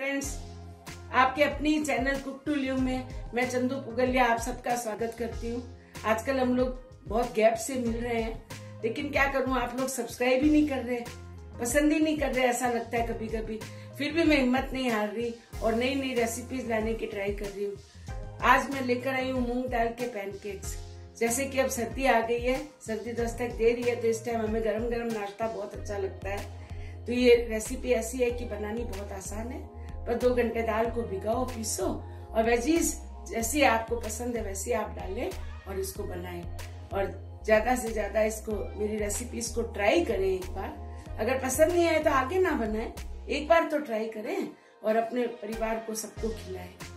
Friends, आपके अपनी channel cook to live में मैं चंदू पुगलिया आप सबका स्वागत करती हूँ। आजकल हम लोग बहुत गैप से मिल रहे हैं, लेकिन क्या करूँ, आप लोग सब्सक्राइब ही नहीं कर रहे, पसंद ही नहीं कर रहे, ऐसा लगता है कभी कभी। फिर भी मैं हिम्मत नहीं हार रही और नई नई रेसिपीज लाने की ट्राई कर रही हूँ। आज मैं लेकर आई हूँ मूंग दाल के पैनकेक्स। जैसे कि अब सर्दी आ गई है, सर्दी दस्तक दे रही है, तो इस टाइम हमें गरम गरम नाश्ता बहुत अच्छा लगता है। तो ये रेसिपी ऐसी है कि बनानी बहुत आसान है, पर 2 घंटे दाल को भिगाओ, पीसो और वेजीज जैसी आपको पसंद है वैसी आप डालें और इसको बनाएं। और ज्यादा से ज्यादा इसको, मेरी रेसिपीज को ट्राई करें एक बार। अगर पसंद नहीं आए तो आगे ना बनाएं, एक बार तो ट्राई करें और अपने परिवार को सबको खिलाएं।